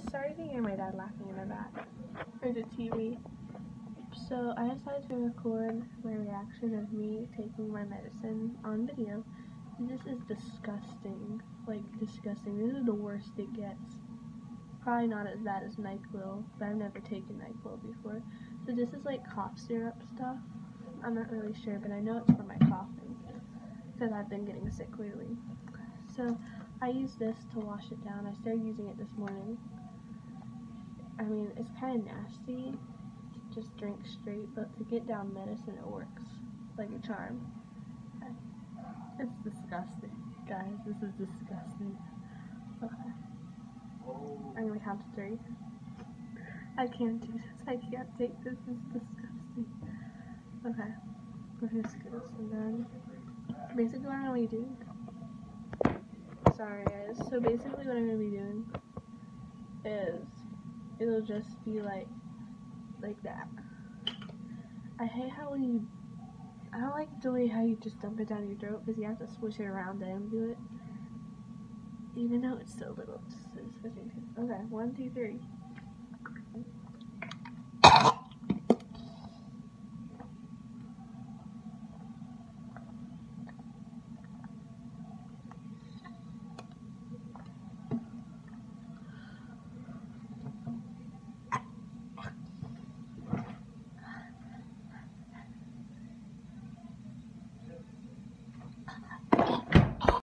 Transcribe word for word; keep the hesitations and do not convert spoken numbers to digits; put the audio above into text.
Sorry to hear my dad laughing in the back, or the T V. So I decided to record my reaction of me taking my medicine on video. This is disgusting, like disgusting. This is the worst it gets. Probably not as bad as NyQuil, but I've never taken NyQuil before. So this is like cough syrup stuff. I'm not really sure, but I know it's for my coughing, because I've been getting sick lately. So I use this to wash it down. I started using it this morning. I mean, it's kind of nasty to just drink straight, but to get down medicine, it works like a charm. It's disgusting, guys. This is disgusting. Okay. I'm gonna count to three. I can't do this. I can't take this. It's disgusting. Okay. We're gonna scoot this one down. Basically, what I'm gonna be doing. Sorry, guys. So basically, what I'm gonna be doing is it'll just be like, like that. I hate how when you. I don't like the way how you just dump it down your throat because you have to swish it around and do it. Even though it's so little. Just switching. Okay, one, two, three.